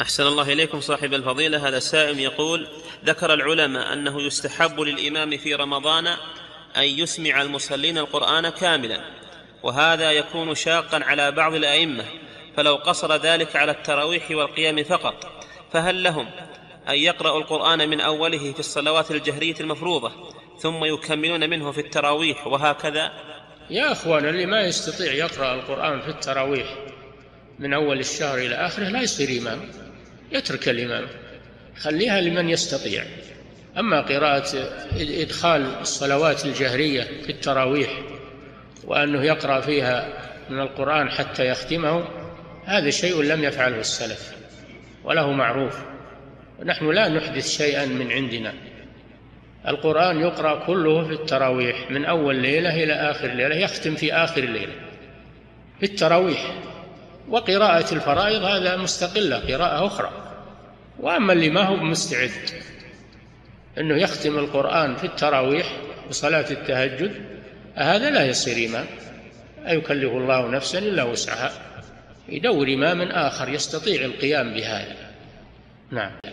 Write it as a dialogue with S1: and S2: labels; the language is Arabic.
S1: أحسن الله إليكم صاحب الفضيلة. هذا سائل يقول: ذكر العلماء أنه يستحب للإمام في رمضان أن يسمع المصلين القرآن كاملا، وهذا يكون شاقا على بعض الأئمة، فلو قصر ذلك على التراويح والقيام فقط فهل لهم أن يقرأوا القرآن من أوله في الصلوات الجهرية المفروضة ثم يكملون منه في التراويح وهكذا؟
S2: يا أخوان، اللي ما يستطيع يقرأ القرآن في التراويح من أول الشهر إلى آخره لا يصير إمام، يترك الإمام، خليها لمن يستطيع. أما قراءة إدخال الصلوات الجهرية في التراويح وأنه يقرأ فيها من القرآن حتى يختمه، هذا شيء لم يفعله السلف وله معروف، ونحن لا نحدث شيئا من عندنا. القرآن يقرأ كله في التراويح من أول ليلة إلى آخر ليلة، يختم في آخر الليلة في التراويح. وقراءة الفرائض هذا مستقلة، قراءة أخرى. وأما اللي ما هو مستعد أنه يختم القرآن في التراويح وصلاة التهجد، هذا لا يصير إمام، لا يكلف الله نفسا إلا وسعها، يدور إمام آخر يستطيع القيام بهذا. نعم.